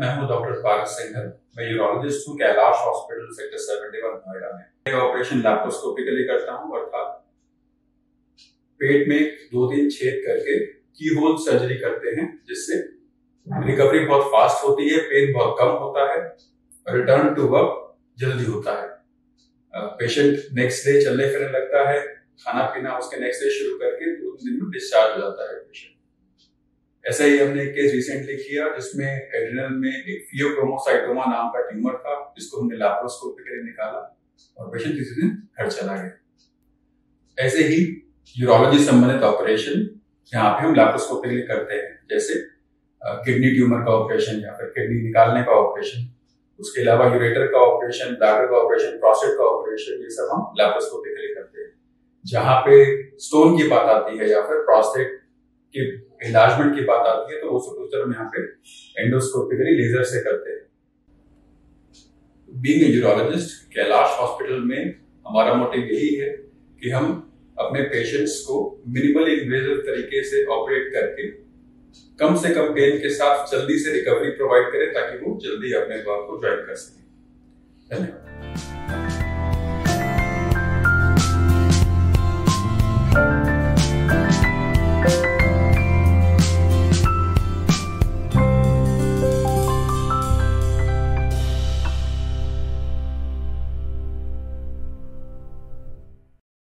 मैं हूं डॉक्टर पारस सिंघल। मैं यूरोलॉजिस्ट हूं कैलाश हॉस्पिटल सेक्टर 71 नोएडा में। मैं ऑपरेशन लैप्रोस्कोपिकली करता हूं, अर्थात पेट में 2-3 छेद करके की होल सर्जरी करते हैं, जिससे रिकवरी बहुत फास्ट होती है, पेन बहुत कम होता है, रिटर्न टू वर्क जल्दी होता है। पेशेंट नेक्स्ट डे चलने फिरने लगता है, खाना पीना उसके नेक्स्ट डे शुरू करके 2 दिन में डिस्चार्ज हो जाता है पेशेंट। ऐसा ही हमने एक केस रिसेंटली किया जिसमें एड्रिनल में एक फियोक्रोमोसाइटोमा नाम का ट्यूमर था, जिसको हमने लैप्रोस्कोपिकली निकाला और पेशेंट किसी दिन घर चला गया। ऐसे ही यूरोलॉजी संबंधित ऑपरेशन यहाँ पे हम लैप्रोस्कोपिकली करते हैं, जैसे किडनी ट्यूमर का ऑपरेशन या फिर किडनी निकालने का ऑपरेशन। उसके अलावा यूरेटर का ऑपरेशन, ब्लैडर का ऑपरेशन, प्रोस्टेट का ऑपरेशन, ये सब हम लैप्रोस्कोपिकली करते हैं। जहां पे स्टोन की बात आती है या फिर प्रोस्टेट की एनलार्जमेंट की बात आती है, तो वो सब हम यहाँ पे एंडोस्कोपिकली लेजर से करते हैं। Being a urologist, Kailash hospital में हमारा मोटिव यही है कि हम अपने पेशेंट्स को मिनिमल इन्वेजिव तरीके से ऑपरेट करके कम से कम पेन के साथ जल्दी से रिकवरी प्रोवाइड करें, ताकि वो जल्दी अपने वर्क को ज्वाइन कर सकें। धन्यवाद।